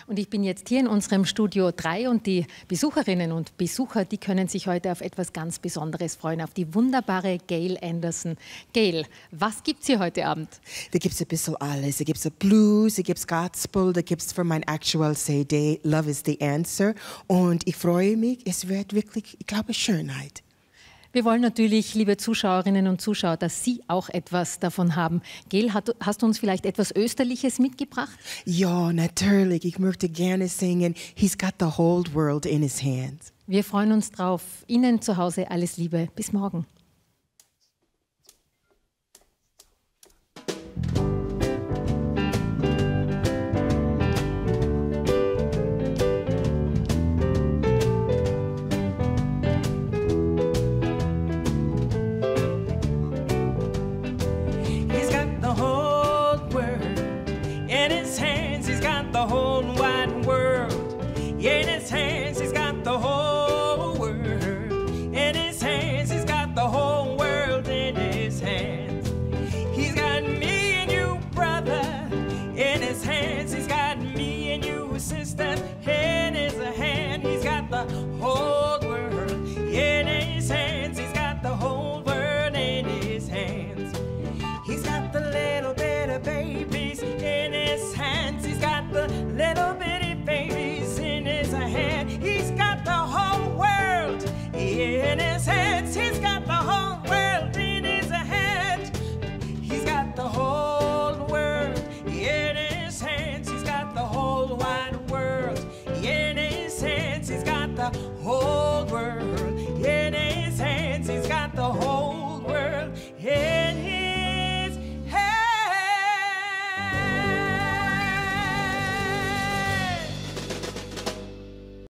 Und ich bin jetzt hier in unserem Studio 3 und die Besucherinnen und Besucher, die können sich heute auf etwas ganz Besonderes freuen, auf die wunderbare Gail Anderson. Gail, was gibt's hier heute Abend? Da gibt's ein bisschen alles. Da gibt's Blues, da gibt's Gospel, da gibt's für mein Actual CD Love is the Answer. Und ich freue mich, es wird wirklich, ich glaube, Schönheit. Wir wollen natürlich, liebe Zuschauerinnen und Zuschauer, dass Sie auch etwas davon haben. Gail, hast du uns vielleicht etwas Österliches mitgebracht? Ja, natürlich. Ich möchte gerne singen He's got the whole world in his hands. Wir freuen uns drauf. Ihnen zu Hause alles Liebe. Bis morgen.